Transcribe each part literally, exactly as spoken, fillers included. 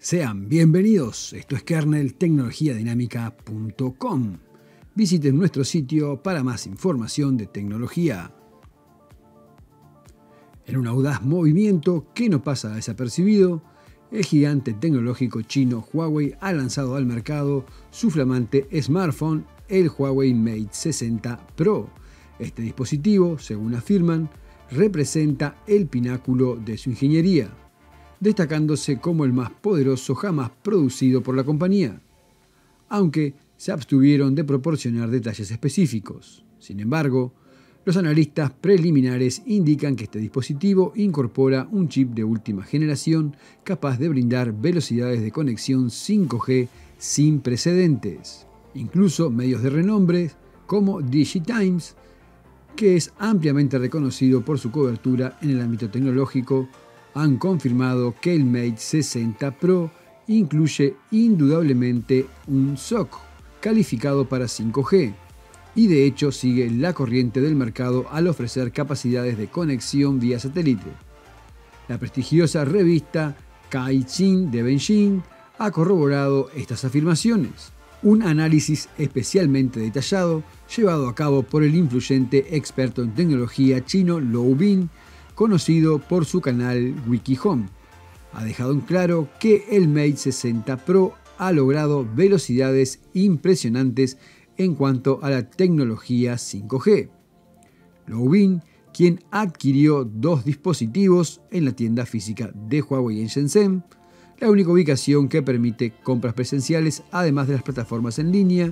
Sean bienvenidos, esto es kernel tecnología dinámica punto com. Visiten nuestro sitio para más información de tecnología. En un audaz movimiento que no pasa desapercibido, el gigante tecnológico chino Huawei ha lanzado al mercado su flamante smartphone, el Huawei Mate sesenta Pro. Este dispositivo, según afirman, representa el pináculo de su ingeniería, destacándose como el más poderoso jamás producido por la compañía, aunque se abstuvieron de proporcionar detalles específicos. Sin embargo, los analistas preliminares indican que este dispositivo incorpora un chip de última generación capaz de brindar velocidades de conexión cinco G sin precedentes. Incluso medios de renombre como DigiTimes, que es ampliamente reconocido por su cobertura en el ámbito tecnológico, han confirmado que el Mate sesenta Pro incluye indudablemente un S O C calificado para cinco G y de hecho sigue la corriente del mercado al ofrecer capacidades de conexión vía satélite. La prestigiosa revista Caixin de Beijing ha corroborado estas afirmaciones. Un análisis especialmente detallado llevado a cabo por el influyente experto en tecnología chino Lou Bin, conocido por su canal WikiHome, ha dejado en claro que el Mate sesenta Pro ha logrado velocidades impresionantes en cuanto a la tecnología cinco G. Lou Bin, quien adquirió dos dispositivos en la tienda física de Huawei en Shenzhen, la única ubicación que permite compras presenciales además de las plataformas en línea,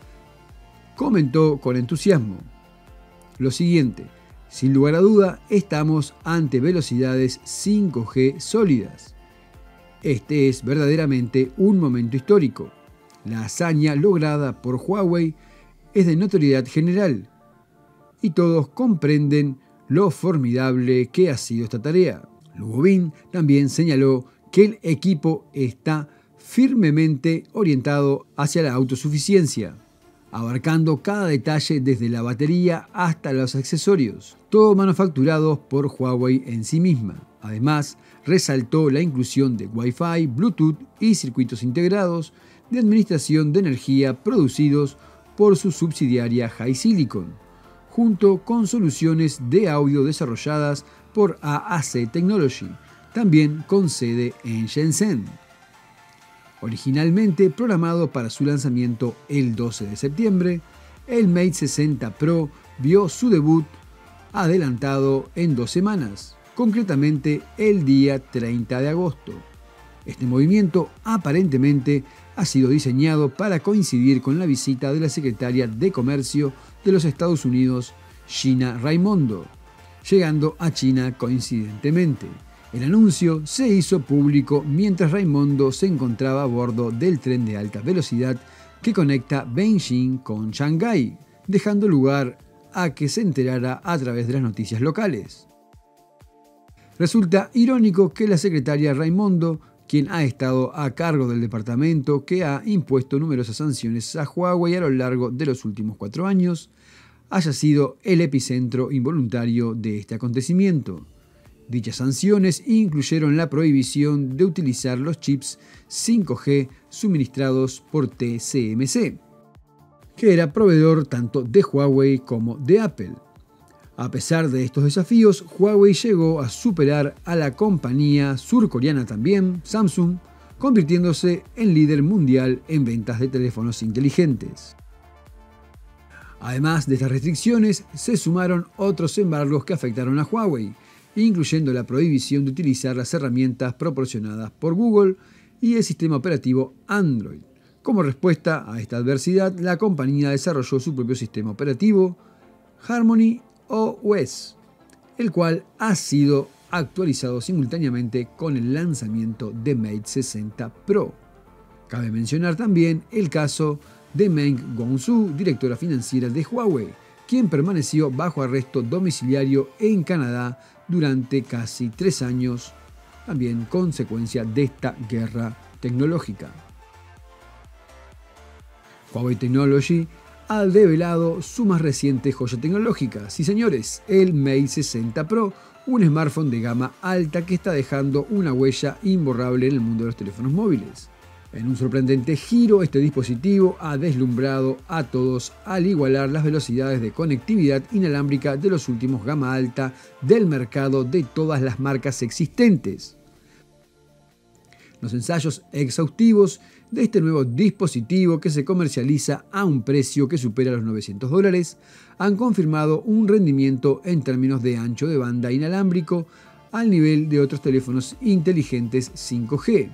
comentó con entusiasmo lo siguiente: sin lugar a duda, estamos ante velocidades cinco G sólidas. Este es verdaderamente un momento histórico. La hazaña lograda por Huawei es de notoriedad general y todos comprenden lo formidable que ha sido esta tarea. Lou Bin también señaló que el equipo está firmemente orientado hacia la autosuficiencia, abarcando cada detalle desde la batería hasta los accesorios, todo manufacturados por Huawei en sí misma. Además, resaltó la inclusión de Wi-Fi, Bluetooth y circuitos integrados de administración de energía producidos por su subsidiaria HiSilicon, junto con soluciones de audio desarrolladas por A A C Technology, también con sede en Shenzhen. Originalmente programado para su lanzamiento el doce de septiembre, el Mate sesenta Pro vio su debut adelantado en dos semanas, concretamente el día treinta de agosto. Este movimiento aparentemente ha sido diseñado para coincidir con la visita de la secretaria de Comercio de los Estados Unidos, Gina Raimondo, llegando a China coincidentemente. El anuncio se hizo público mientras Raimondo se encontraba a bordo del tren de alta velocidad que conecta Beijing con Shanghái, dejando lugar a que se enterara a través de las noticias locales. Resulta irónico que la secretaria Raimondo, quien ha estado a cargo del departamento que ha impuesto numerosas sanciones a Huawei a lo largo de los últimos cuatro años, haya sido el epicentro involuntario de este acontecimiento. Dichas sanciones incluyeron la prohibición de utilizar los chips cinco G suministrados por T S M C, que era proveedor tanto de Huawei como de Apple. A pesar de estos desafíos, Huawei llegó a superar a la compañía surcoreana también, Samsung, convirtiéndose en líder mundial en ventas de teléfonos inteligentes. Además de estas restricciones, se sumaron otros embargos que afectaron a Huawei, incluyendo la prohibición de utilizar las herramientas proporcionadas por Google y el sistema operativo Android. Como respuesta a esta adversidad, la compañía desarrolló su propio sistema operativo, Harmony O S, el cual ha sido actualizado simultáneamente con el lanzamiento de Mate sesenta Pro. Cabe mencionar también el caso de Meng Wanzhou, directora financiera de Huawei, quien permaneció bajo arresto domiciliario en Canadá durante casi tres años, también consecuencia de esta guerra tecnológica. Huawei Technology ha develado su más reciente joya tecnológica. Sí, señores, el Mate sesenta Pro, un smartphone de gama alta que está dejando una huella imborrable en el mundo de los teléfonos móviles. En un sorprendente giro, este dispositivo ha deslumbrado a todos al igualar las velocidades de conectividad inalámbrica de los últimos gama alta del mercado de todas las marcas existentes. Los ensayos exhaustivos de este nuevo dispositivo, que se comercializa a un precio que supera los novecientos dólares, han confirmado un rendimiento en términos de ancho de banda inalámbrico al nivel de otros teléfonos inteligentes cinco G.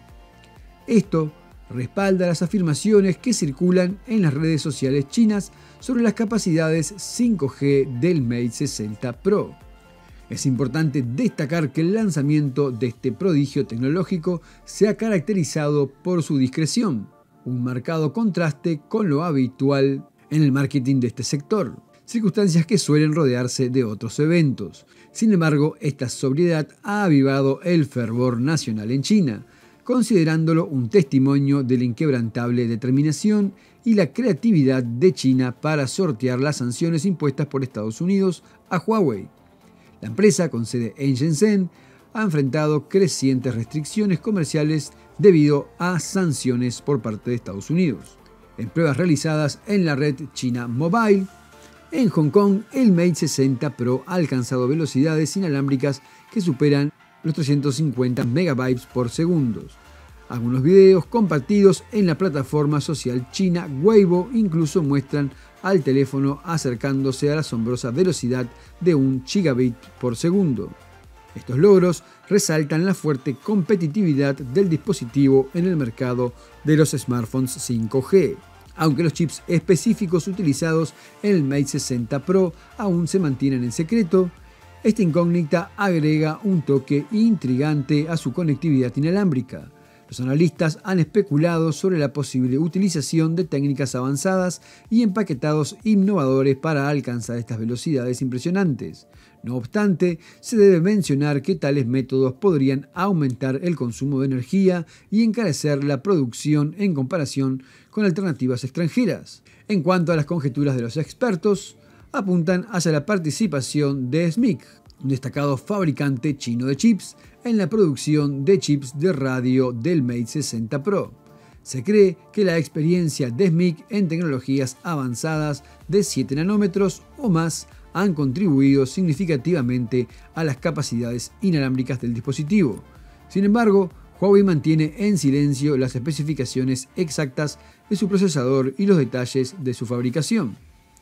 Esto respalda las afirmaciones que circulan en las redes sociales chinas sobre las capacidades cinco G del Mate sesenta Pro. Es importante destacar que el lanzamiento de este prodigio tecnológico se ha caracterizado por su discreción, un marcado contraste con lo habitual en el marketing de este sector, circunstancias que suelen rodearse de otros eventos. Sin embargo, esta sobriedad ha avivado el fervor nacional en China, considerándolo un testimonio de la inquebrantable determinación y la creatividad de China para sortear las sanciones impuestas por Estados Unidos a Huawei. La empresa, con sede en Shenzhen, ha enfrentado crecientes restricciones comerciales debido a sanciones por parte de Estados Unidos. En pruebas realizadas en la red China Mobile, en Hong Kong, el Mate sesenta Pro ha alcanzado velocidades inalámbricas que superan los trescientos cincuenta megabytes por segundo. Algunos videos compartidos en la plataforma social china Weibo incluso muestran al teléfono acercándose a la asombrosa velocidad de un gigabit por segundo. Estos logros resaltan la fuerte competitividad del dispositivo en el mercado de los smartphones cinco G. Aunque los chips específicos utilizados en el Mate sesenta Pro aún se mantienen en secreto, esta incógnita agrega un toque intrigante a su conectividad inalámbrica. Los analistas han especulado sobre la posible utilización de técnicas avanzadas y empaquetados innovadores para alcanzar estas velocidades impresionantes. No obstante, se debe mencionar que tales métodos podrían aumentar el consumo de energía y encarecer la producción en comparación con alternativas extranjeras. En cuanto a las conjeturas de los expertos, apuntan hacia la participación de S M I C, un destacado fabricante chino de chips, en la producción de chips de radio del Mate sesenta Pro. Se cree que la experiencia de S M I C en tecnologías avanzadas de siete nanómetros o más han contribuido significativamente a las capacidades inalámbricas del dispositivo. Sin embargo, Huawei mantiene en silencio las especificaciones exactas de su procesador y los detalles de su fabricación.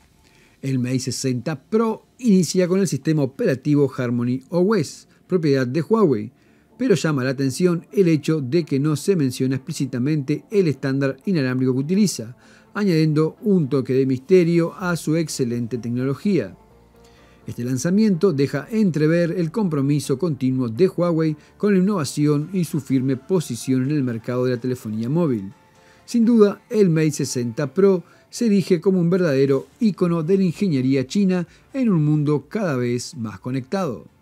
El Mate sesenta Pro inicia con el sistema operativo Harmony O S, propiedad de Huawei, pero llama la atención el hecho de que no se menciona explícitamente el estándar inalámbrico que utiliza, añadiendo un toque de misterio a su excelente tecnología. Este lanzamiento deja entrever el compromiso continuo de Huawei con la innovación y su firme posición en el mercado de la telefonía móvil. Sin duda, el Mate sesenta Pro se erige como un verdadero ícono de la ingeniería china en un mundo cada vez más conectado.